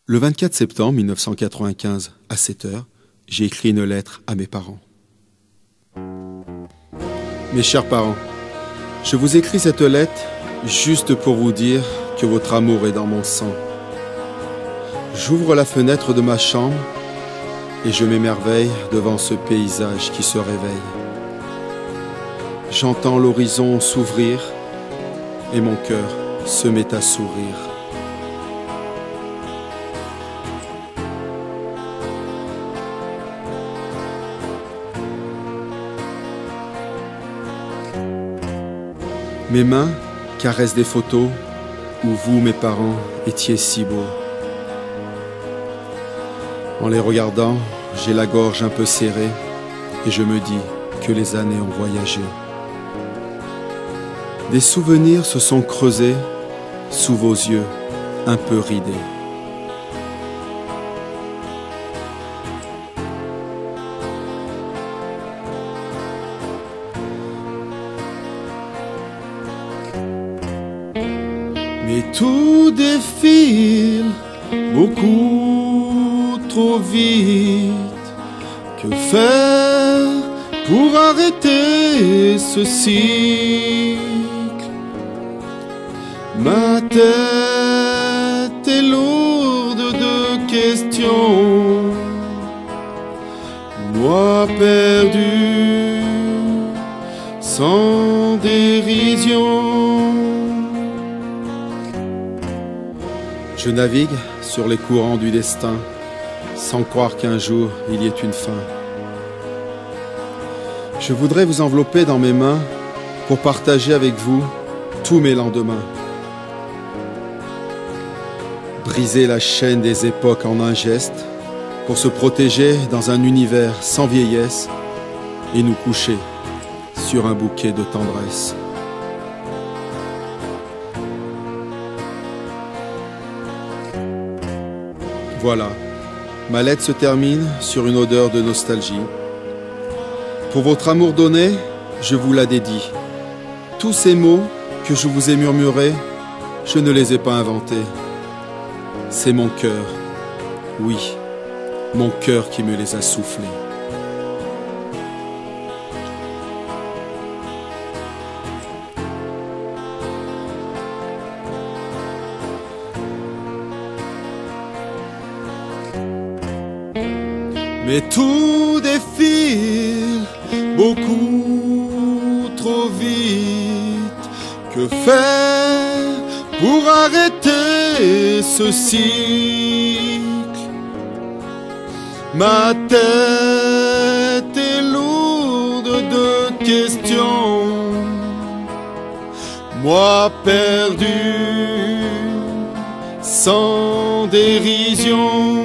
Le 24 septembre 1995, à 7 heures, j'ai écrit une lettre à mes parents. Mes chers parents, je vous écris cette lettre juste pour vous dire que votre amour est dans mon sang. J'ouvre la fenêtre de ma chambre et je m'émerveille devant ce paysage qui se réveille. J'entends l'horizon s'ouvrir et mon cœur se met à sourire. Mes mains caressent des photos où vous, mes parents, étiez si beaux. En les regardant, j'ai la gorge un peu serrée et je me dis que les années ont voyagé. Des souvenirs se sont creusés sous vos yeux un peu ridés. Mais tout défile beaucoup trop vite. Que faire pour arrêter ce cycle? Ma tête est lourde de questions. Moi perdu, sans dérision. Je navigue sur les courants du destin, sans croire qu'un jour il y ait une fin. Je voudrais vous envelopper dans mes mains pour partager avec vous tous mes lendemains. Briser la chaîne des époques en un geste pour se protéger dans un univers sans vieillesse et nous coucher sur un bouquet de tendresse. Voilà, ma lettre se termine sur une odeur de nostalgie. Pour votre amour donné, je vous la dédie. Tous ces mots que je vous ai murmurés, je ne les ai pas inventés. C'est mon cœur, oui, mon cœur qui me les a soufflés. Mais tout défile beaucoup trop vite. Que faire pour arrêter ce cycle? Ma tête est lourde de questions. Moi perdu, sans dérision.